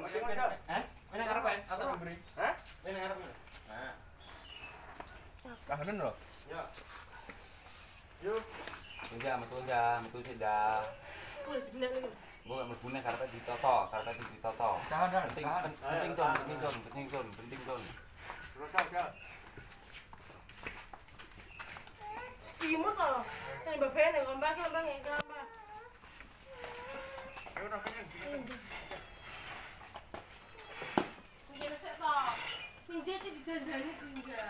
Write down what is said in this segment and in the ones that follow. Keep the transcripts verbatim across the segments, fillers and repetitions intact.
Hah? Mana ngarep ya? Atau memberi? Hah? Mana ngarep? Nah. Kahanan lho. Ya. Yuk. Enggak, metu enggak, metu sih enggak. Boleh dibenek lagi. Gua mebune karepe ditoto, karepe ditoto. Kahanan. Penting penting ton, penting ton, penting ton, penting ton. Terus aja. Timur toh. Tadi bapak yang ngambak, ngambak yang ngambak. Ya udah pengen. Ninja resep toh. Ninja sih didandani ninja.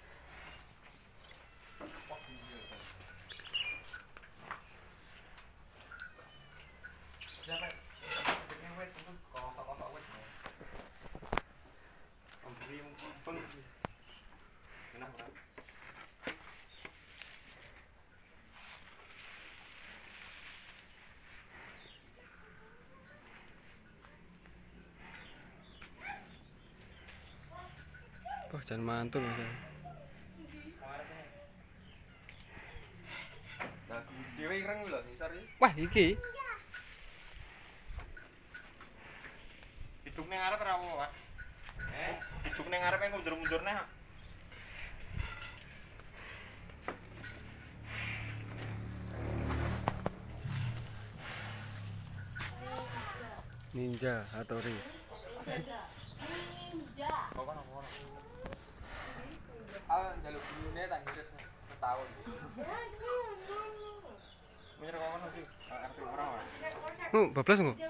Siapa? Pengen wet itu kalau kakak wet. Memberi pun. Kenapa? Wah, jangan mantul Mas. Nah, dhewe ireng lho, nisar iki. Wah, iki. Hidung ning arep ora apa, Pak? Eh, hidung ning arep yang mundur-mundur neh. Ninja Hattori. Ninja. Kok kono kono. Ah, njaluk gulune tak ngirit setahun. Mir kok ngono sih? Arep ora. Oh, bablas engko.